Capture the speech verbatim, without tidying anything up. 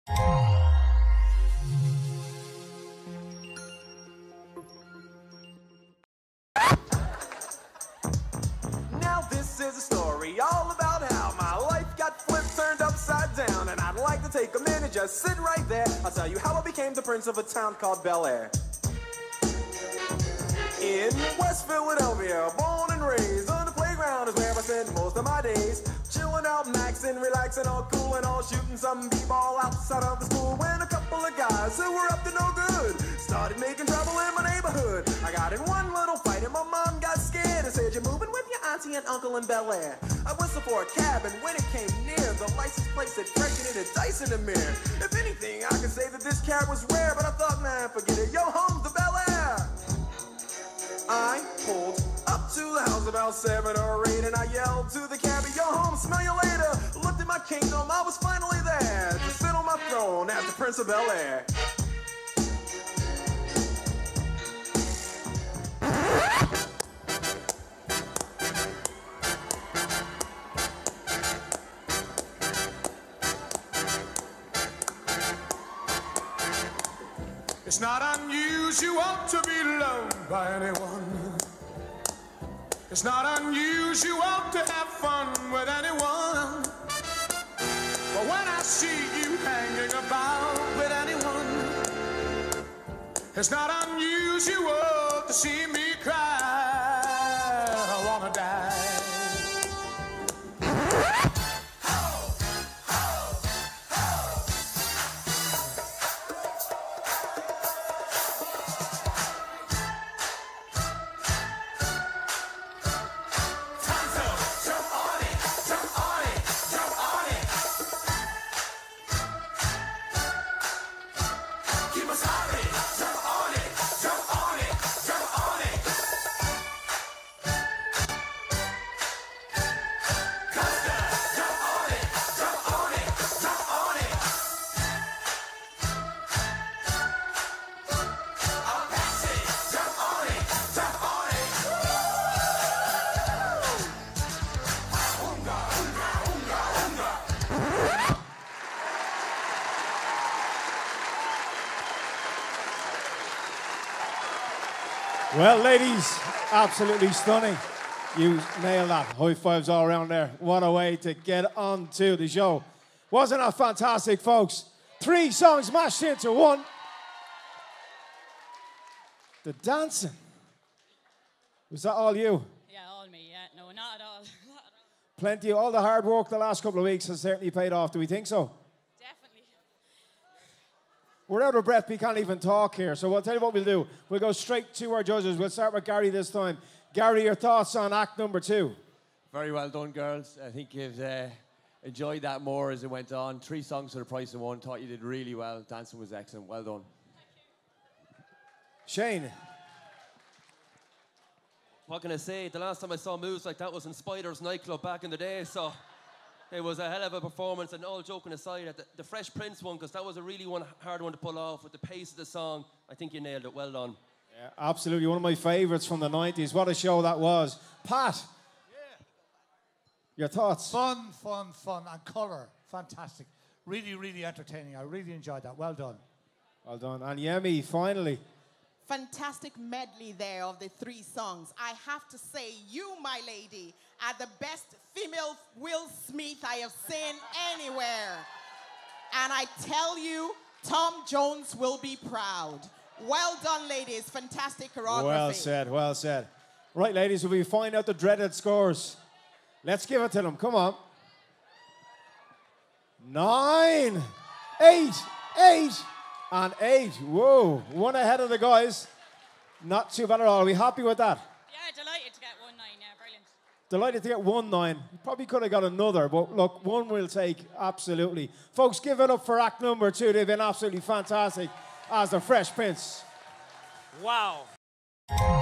Now this is a story all about how my life got flipped, turned upside down, and I'd like to take a minute, just sit right there. I'll tell you how I became the prince of a town called Bel Air. In West Philadelphia, born and raised, on the playground is where I spend most of my days. Chilling out, maxing, relaxing, all cool and all, shooting some b-ball outside of the school. When a couple of guys who were up to no good started making trouble in my neighborhood. I got in one little fight and my mom got scared and said, "You're moving with your auntie and uncle in Bel Air." I whistled for a cab, and when it came near, the license plate said President and Dice in the mirror. If anything, I could say that this cab was rare, but I thought, man, forget it. Yo, home's the Bel Air. I pulled up to the house about seven or eight, and I yelled to the cabbie, "Yo, home, smell you later." Looked at my kingdom, I was finally there to sit on my throne as the Prince of Bel Air. It's not unusual to be loved by anyone. It's not unusual to have fun with anyone. But when I see you hanging about with anyone, it's not unusual to see me cry. I wanna die. Well, ladies, absolutely stunning. You nailed that. High fives all around there. What a way to get on to the show. Wasn't that fantastic, folks? Three songs mashed into one. The dancing. Was that all you? Yeah, all me, yeah. No, not at all. Plenty. All the hard work the last couple of weeks has certainly paid off. Do we think so? Definitely. We're out of breath. We can't even talk here. So we'll tell you what we'll do. We'll go straight to our judges. We'll start with Gary this time. Gary, your thoughts on act number two? Very well done, girls. I think you've uh, enjoyed that more as it went on. Three songs for the price of one. Thought you did really well. Dancing was excellent. Well done. Shane. What can I say? The last time I saw moves like that was in Spider's nightclub back in the day, so it was a hell of a performance. And all joking aside, the, the Fresh Prince one, because that was a really one hard one to pull off with the pace of the song. I think you nailed it. Well done. Yeah, absolutely. One of my favourites from the nineties. What a show that was. Pat. Yeah. Your thoughts? Fun, fun, fun, and colour. Fantastic. Really, really entertaining. I really enjoyed that. Well done. Well done. And Yemi, finally. Fantastic medley there of the three songs. I have to say, you, my lady, are the best female Will Smith I have seen anywhere. And I tell you, Tom Jones will be proud. Well done, ladies. Fantastic choreography. Well said, well said. Right, ladies, will we find out the dreaded scores? Let's give it to them. Come on. Nine, eight, eight, and eight. Whoa, one ahead of the guys. Not too bad at all. Are we happy with that? Yeah, delighted to get one nine. Yeah, brilliant. Delighted to get one nine. Probably could have got another, but look, one we'll take, absolutely. Folks, give it up for act number two. They've been absolutely fantastic as the Fresh Prince. Wow.